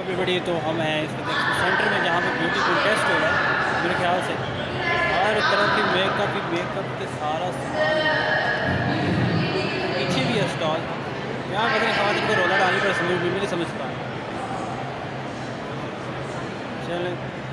बड़ी तो हम हैं इस सेंटर में जहाँ पे ब्यूटी कंटेस्ट हो रहा है मेरे ख्याल से हर तरह की मेकअप के सारा सामान पीछे भी है स्टॉल। यहाँ पता नहीं खाते को रोला डाली पर समझ भी नहीं समझ पा। चलें